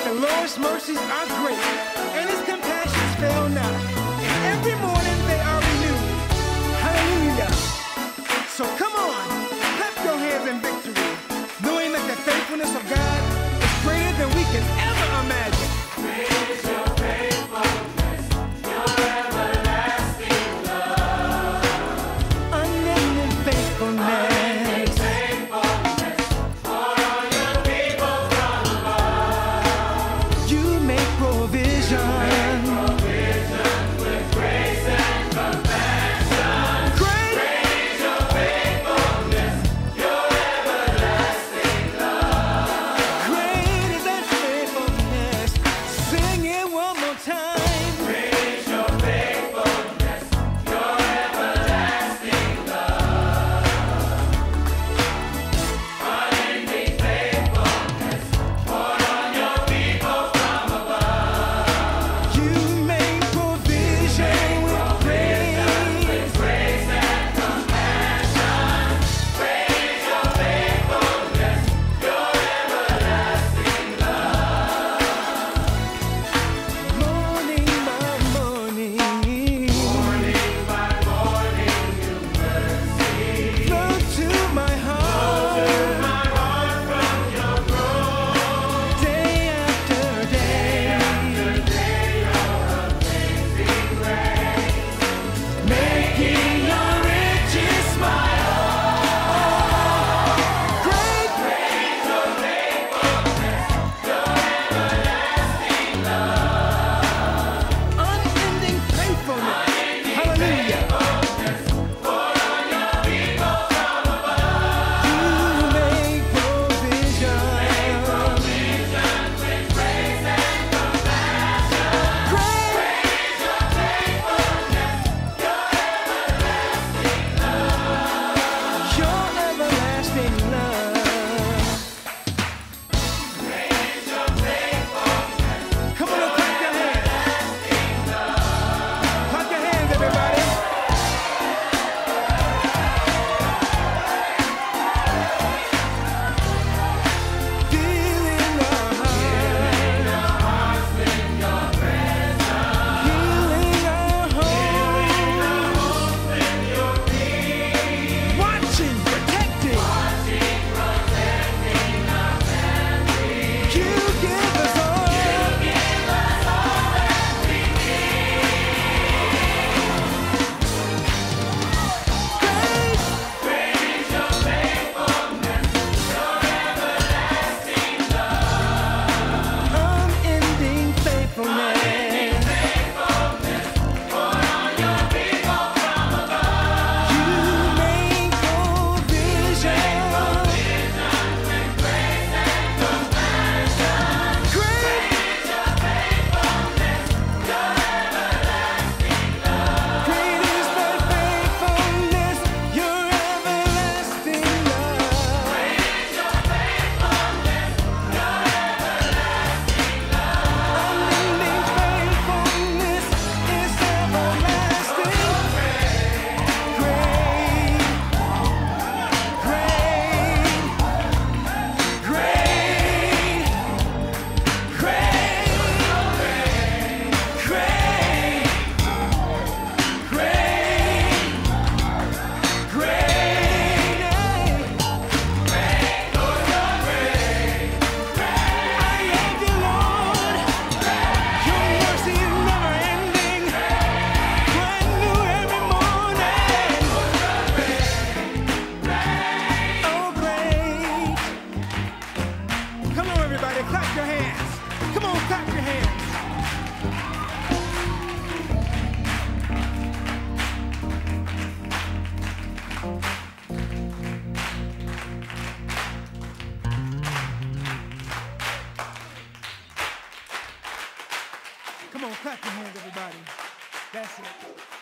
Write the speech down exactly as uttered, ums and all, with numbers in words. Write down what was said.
The Lord's mercies are great, and his compassions fail not. And every morning they are renewed. Hallelujah. So come on, clap your hands in victory, knowing that the faithfulness of God is greater than we can ever imagine. Great is your faithfulness, your everlasting love. Unending faithfulness. Clap your hands. Come on, clap your hands. Come on, clap your hands, everybody. That's it.